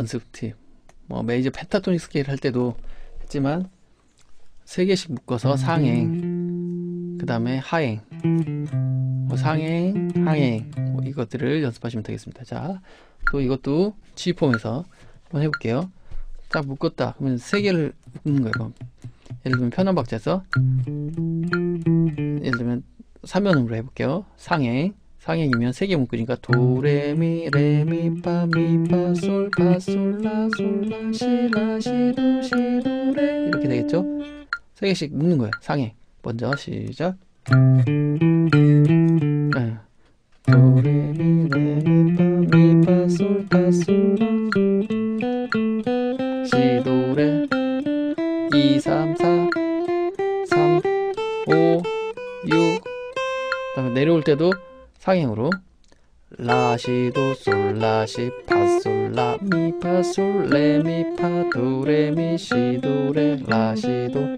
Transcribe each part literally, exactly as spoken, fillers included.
연습 팁. 뭐 메이저 펜타토닉 스케일 할 때도 했지만 세 개씩 묶어서 상행, 그 다음에 하행, 뭐 상행, 하행, 뭐 이것들을 연습하시면 되겠습니다. 자, 또 이것도 지폼에서 한번 해볼게요. 딱 묶었다. 그러면 세 개를 묶는 거예요. 예를 들면 편한 박자에서 예를 들면 삼 연음으로 해볼게요. 상행, 상행이면 세 개 묶으니까 도레미 레미 파 미 파 솔 파 솔 라 솔 라 시 라 시 도 시 도 레 이렇게 되겠죠? 세 개씩 묶는 거예요. 상행. 먼저 시작. 네. 도레미 레미 파 미 파 솔 파 솔 라 시 도 레 이 삼 사 삼 오 육 그 다음에 내려올 때도 상행으로 라시도 솔라시 파솔라 미파솔 레미파 도레미 시도레 라시도.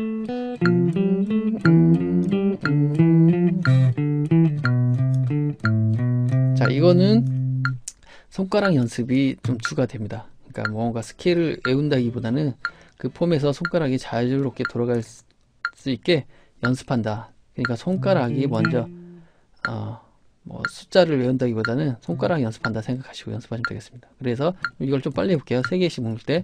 자, 이거는 손가락 연습이 좀 추가됩니다. 그러니까 뭔가 스케일을 외운다기보다는 그 폼에서 손가락이 자유롭게 돌아갈 수 있게 연습한다. 그러니까 손가락이 먼저 어, 뭐 숫자를 외운다기보다는 손가락 연습한다 생각하시고 연습하시면 되겠습니다. 그래서 이걸 좀 빨리 해볼게요. 세 개씩 묶을 때.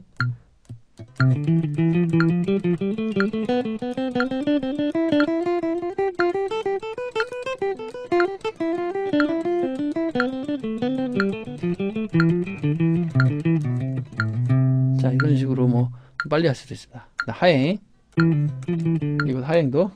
자, 이런 식으로 뭐 빨리 할 수도 있습니다. 하행, 이거 하행도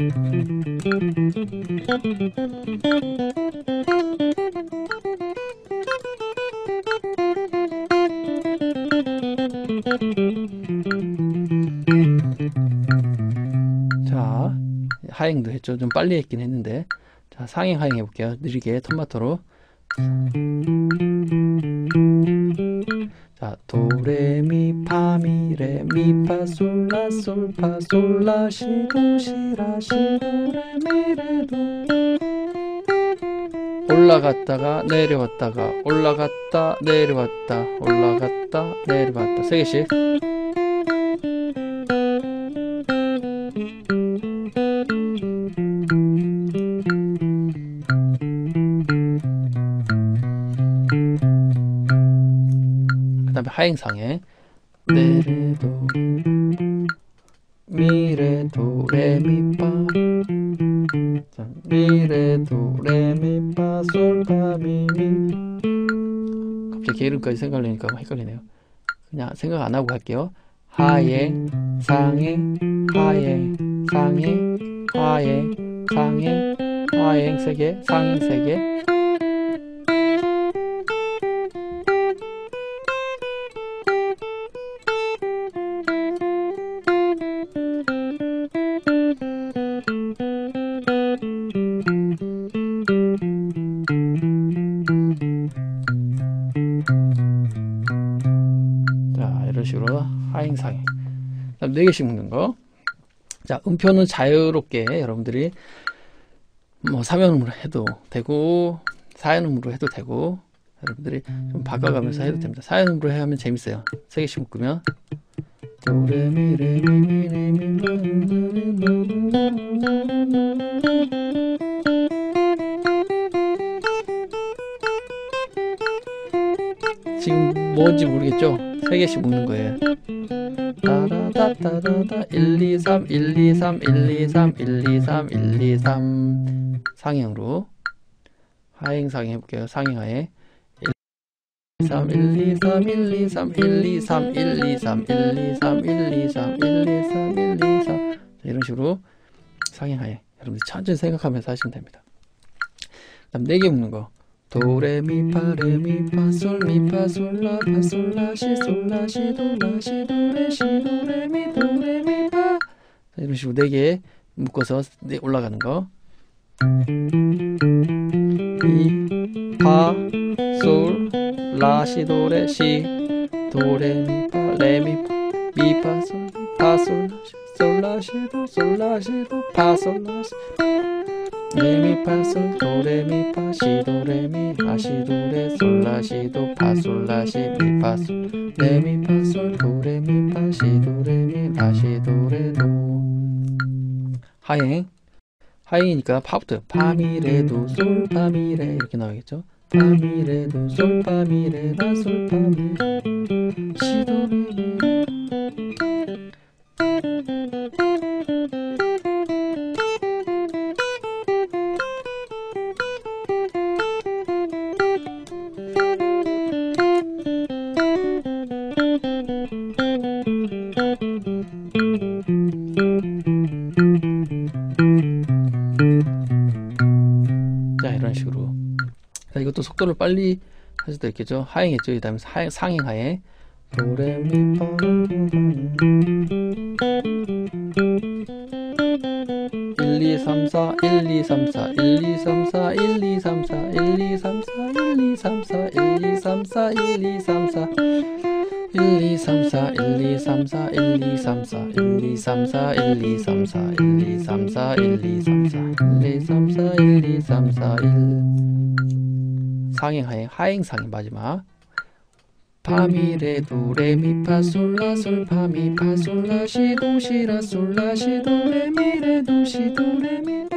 자, 하행도 했죠. 좀 빨리 했긴 했는데. 자, 상행 하행 해볼게요. 느리게 톤마토로. 자, 도레미 파미레 미파 솔라 솔파 솔라 시도 시라 시도 레미레도. 올라갔다가 내려왔다가 올라갔다 내려왔다 올라갔다 내려왔다 세 개씩. 그 다음에 하행상에 레레도 미레도 레미파 미레도 레미파 솔파 미미. 갑자기 이름까지 생각나니까 헷갈리네요. 그냥 생각 안 하고 갈게요. 하행 상행 하행 상행 하행 상행 하행 세 개 상행 세 개. 이런 식으로 하행상행 네 개씩 묶는 거. 자, 음표는 자유롭게 여러분들이 뭐 삼 연음으로 해도 되고 사 연음으로 해도 되고 여러분들이 좀 바꿔가면서 해도 됩니다. 사 연음으로 하면 재밌어요. 세 개씩 묶으면 지금 뭔지 모르겠죠? 세 개씩 묶는 거예요. 따라다따다다 일 이 삼 일 이 삼 일 이 삼 일 이 삼 일 이 삼 상행으로 하행 상행 해볼게요. 상행 하행 일 이 삼 일 이 삼 일 이 삼 일 이 삼 일 이 삼 일 이 삼 일 이 삼 일 이 삼 일 이 삼 이런 식으로 상행 하행 여러분들 천천히 생각하면서 하시면 됩니다. 그 다음 네 개 묶는 거. 도레미파레미파솔미파솔라 파솔라시 솔라시 도라시 도레시 도레미 도레미파 이런 식으로 네 개 묶어서 네 올라가는 거. 미, 파, 솔, 라시 도레 시 도레미파 레미파 미파 솔 파 솔라시 솔라시 도 솔라시 도 파 솔라시 레미파솔 도레미파 시도레미 라시도레 솔라시도 파솔라시 미파솔 레미파솔 도레미파 시도레미 라시도레도. 하행 하행이니까 파부터 파미레도 솔파미레 이렇게 나오겠죠. 파미레도 솔파미레 라솔파미 시도레미. 자, 이런 식으로. 자, 이것도 속도를 빨리 할 수도 있겠죠. 하행했죠. 그 다음에 하행, 상행 하행 도레미파 일 이 삼 사 일 이 삼 사 일 이 삼 사 일 이 삼 사 일 이 삼 사 일 이 삼 사 일 이 삼 사 일 이 삼 사 일 이 삼 사 일 이 삼 사 일 이 삼 사 일 이 삼 사 일 이 삼 사 일 이 삼 사 일 이 삼 사 일 이 삼 사 일 이 삼 사 일. 상행 하행 하행 상행 마지막 파미레 도레미파 솔라솔 파미파 솔라시 도시라 솔라시 도레미레 도시 도레미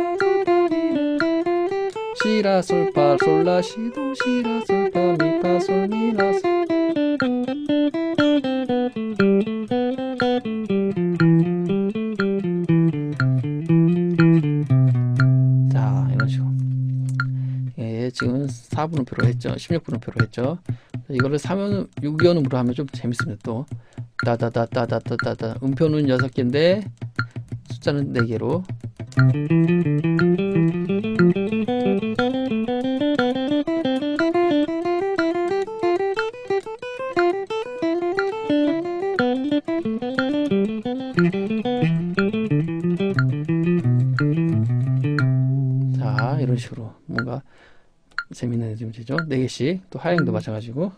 시라 솔파 솔라시 도시라 솔파 미파 솔미라 솔. 자, 이런 식으로. 예, 지금 사 분음표로 했죠. 십육 분음표로 했죠. 이거를 삼 연, 육 연음으로 하면 좀 재밌습니다. 또 따다다다다다다다. 음표는 여섯 개인데 숫자는 네 개로. 자, 이런 식으로 뭔가 재밌는 리듬이죠. 네 개씩. 또 하행도 마찬가지고.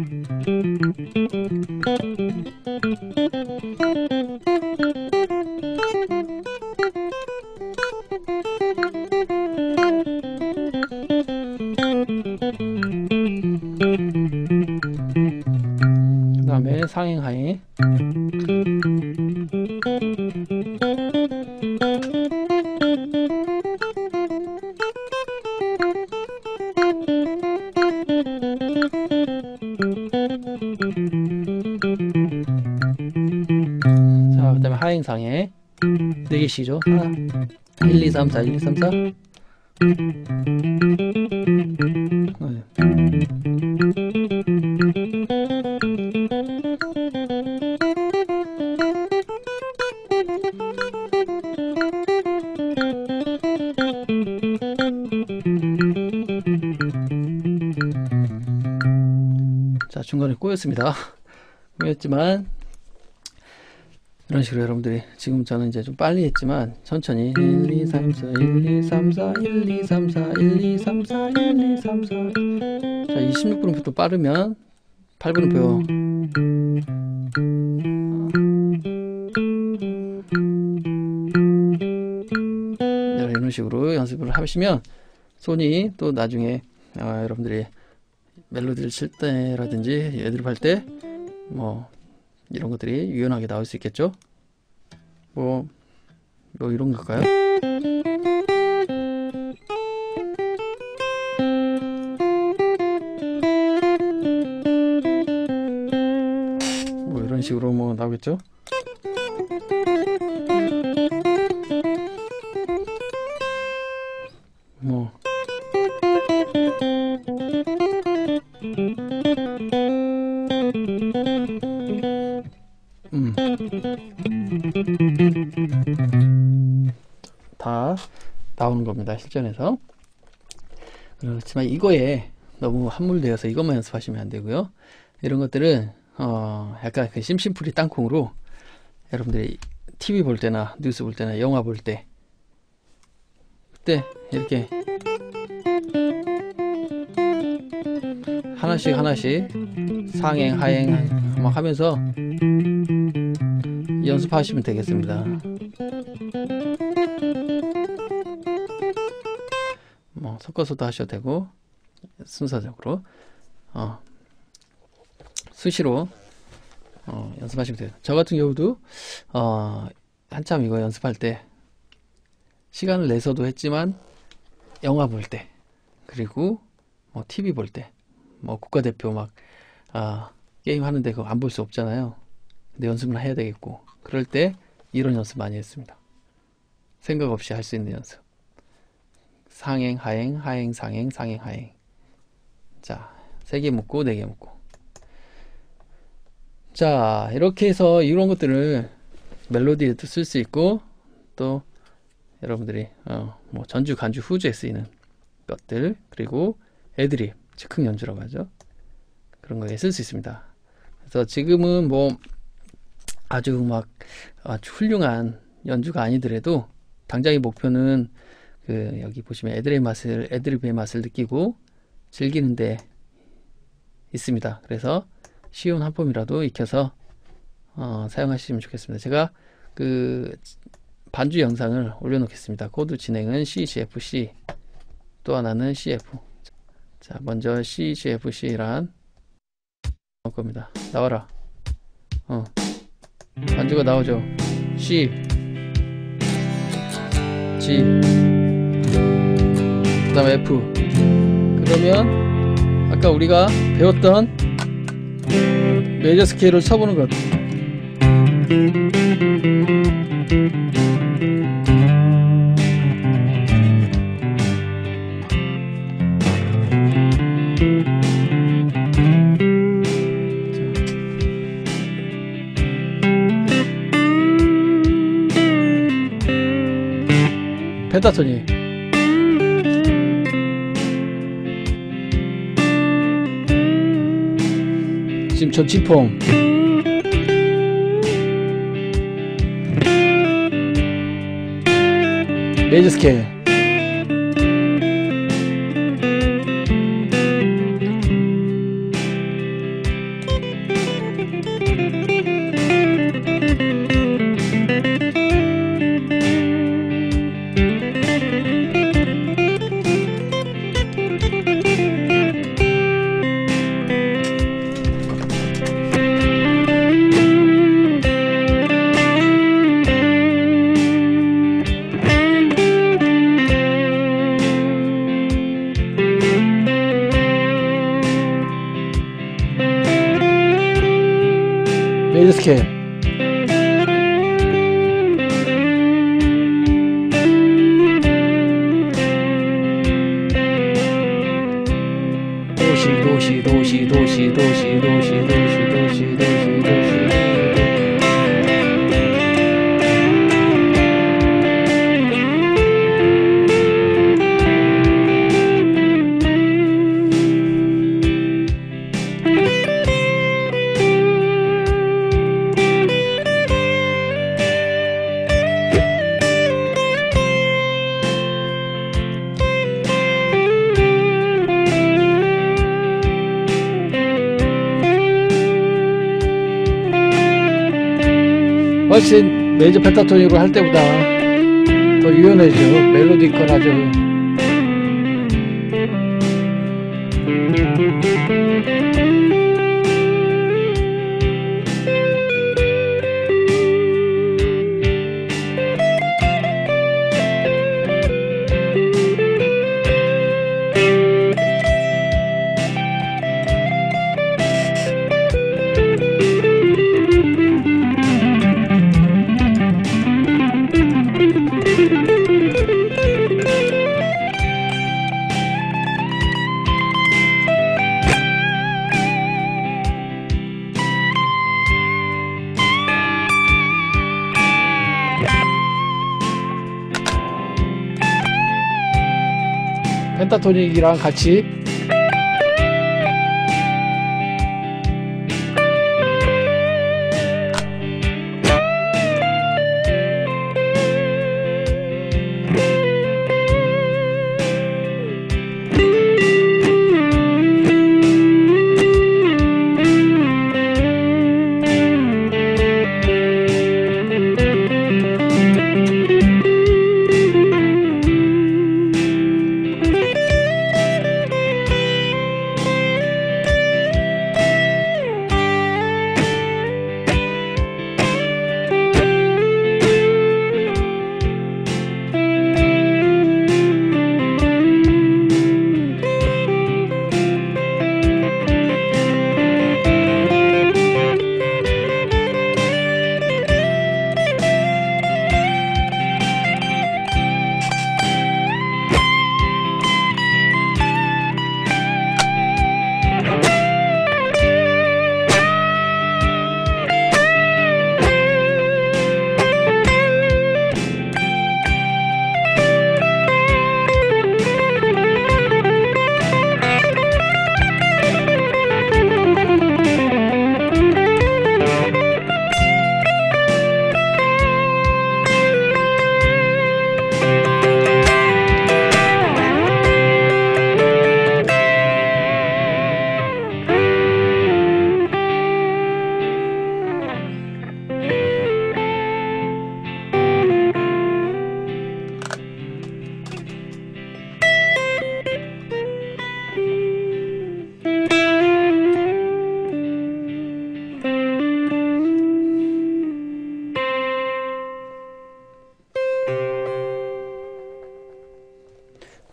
그 다음에 상행 하행. 자, 그 다음에 하행상에 네 개씩이죠. 하나, 일, 이, 삼, 사, 일, 이, 삼, 사. 자, 중간에 꼬였습니다. 꼬였지만 이런 식으로 여러분들이 지금 저는 이제 좀 빨리 했지만 천천히 일, 이, 삼, 사, 일, 이, 삼, 사, 일, 이, 삼, 사, 일, 이, 삼, 사, 일, 이, 삼, 사. 자, 이 십육 분음표도 빠르면 팔 분음표. 이런 식으로 연습을 하시면 손이 또 나중에 어, 여러분들이 멜로디를 칠 때라든지 애드립 때 뭐 이런 것들이 유연하게 나올 수 있겠죠. 뭐, 뭐 이런 걸까요? 뭐 이런 식으로 뭐 나오겠죠. 뭐 음. 다 나오는 겁니다. 실전에서. 그렇지만 이거에 너무 함몰되어서 이것만 연습하시면 안 되고요. 이런 것들은 어 약간 그 심심풀이 땅콩으로 여러분들이 티비 볼 때나 뉴스 볼 때나 영화 볼 때 그때 이렇게 하나씩 하나씩 상행 하행 막 하면서 연습하시면 되겠습니다. 뭐 섞어서도 하셔도 되고 순서적으로 어, 수시로 어, 연습하시면 돼요. 저 같은 경우도 어, 한참 이거 연습할 때 시간을 내서도 했지만 영화 볼 때 그리고 뭐 티비 볼 때 뭐 국가대표 막 아, 게임 하는데 그거 안 볼 수 없잖아요. 근데 연습을 해야 되겠고 그럴 때 이런 연습 많이 했습니다. 생각 없이 할 수 있는 연습. 상행, 하행, 하행, 상행, 상행, 하행. 자, 세 개 묶고 네 개 묶고. 자, 이렇게 해서 이런 것들을 멜로디에도 쓸 수 있고 또 여러분들이 어, 뭐 전주, 간주, 후주에 쓰이는 것들 그리고 애드립, 즉흥 연주라고 하죠. 그런 거에 쓸 수 있습니다. 그래서 지금은 뭐 아주 막 아주 훌륭한 연주가 아니더라도 당장의 목표는 그 여기 보시면 애드립의 맛을 애드립의 맛을 느끼고 즐기는 데 있습니다. 그래서 쉬운 한 폼이라도 익혀서 어, 사용하시면 좋겠습니다. 제가 그 반주 영상을 올려놓겠습니다. 코드 진행은 C, G, F, C 또 하나는 C, F. 자, 먼저 C, G, F, C란 겁니다. 나와라. 어. 반주가 나오죠. C, G, 그 다음에 F. 그러면 아까 우리가 배웠던 메이저 스케일을 쳐보는 것. 펜타토닉. 지금 저 지폼 메이저 스케일. 메이저 스케일. 도시 도시 도시 도시 도시 도시 도시 도시 도시 도시 훨씬 메이저 펜타토닉으로 할 때보다 더 유연해져. 멜로디컬하죠. 펜타토닉이랑 같이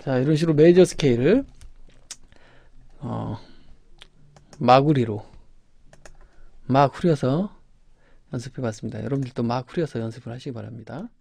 자, 이런 식으로 메이저 스케일을 어, 마구리로 막 후려서 연습해 봤습니다. 여러분들도 막 후려서 연습을 하시기 바랍니다.